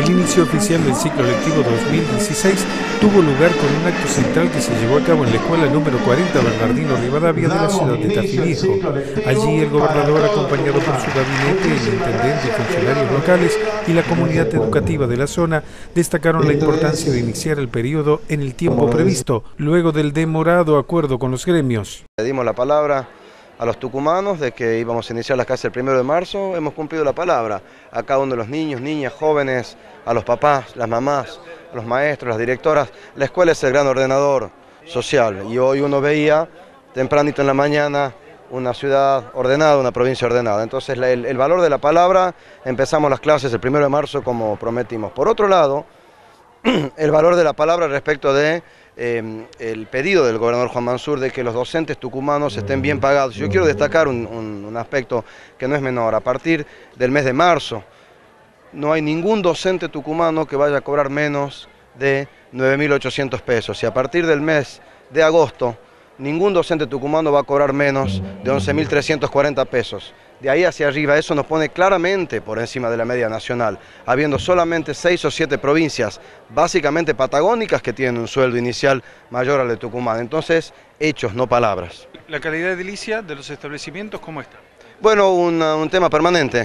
El inicio oficial del ciclo lectivo 2016 tuvo lugar con un acto central que se llevó a cabo en la escuela número 40 Bernardino Rivadavia de la ciudad de Tafí Viejo. Allí el gobernador, acompañado por su gabinete, el intendente y funcionarios locales y la comunidad educativa de la zona, destacaron la importancia de iniciar el periodo en el tiempo previsto, luego del demorado acuerdo con los gremios. Le dimos la palabra a los tucumanos de que íbamos a iniciar las clases el 1 de marzo, hemos cumplido la palabra a cada uno de los niños, niñas, jóvenes, a los papás, las mamás, a los maestros, las directoras. La escuela es el gran ordenador social y hoy uno veía tempranito en la mañana una ciudad ordenada, una provincia ordenada. Entonces el valor de la palabra, empezamos las clases el 1 de marzo como prometimos. Por otro lado, el valor de la palabra respecto de el pedido del gobernador Juan Mansur de que los docentes tucumanos estén bien pagados. Yo quiero destacar un aspecto que no es menor. A partir del mes de marzo no hay ningún docente tucumano que vaya a cobrar menos de 9.800 pesos y a partir del mes de agosto ningún docente tucumano va a cobrar menos de 11.340 pesos. De ahí hacia arriba eso nos pone claramente por encima de la media nacional, habiendo solamente 6 o 7 provincias, básicamente patagónicas, que tienen un sueldo inicial mayor al de Tucumán. Entonces, hechos, no palabras. ¿La calidad edilicia de los establecimientos cómo está? Bueno, un tema permanente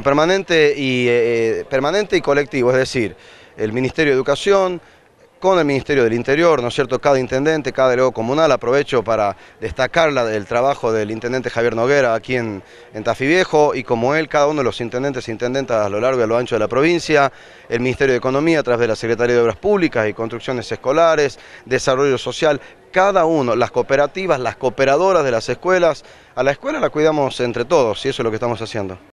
y colectivo, es decir, el Ministerio de Educación, con el Ministerio del Interior, ¿no es cierto? Cada intendente, cada delegado comunal. Aprovecho para destacar el trabajo del intendente Javier Noguera aquí en Tafí Viejo, y como él, cada uno de los intendentes e intendentas a lo largo y a lo ancho de la provincia, el Ministerio de Economía a través de la Secretaría de Obras Públicas y Construcciones Escolares, Desarrollo Social, cada uno, las cooperativas, las cooperadoras de las escuelas. A la escuela la cuidamos entre todos y eso es lo que estamos haciendo.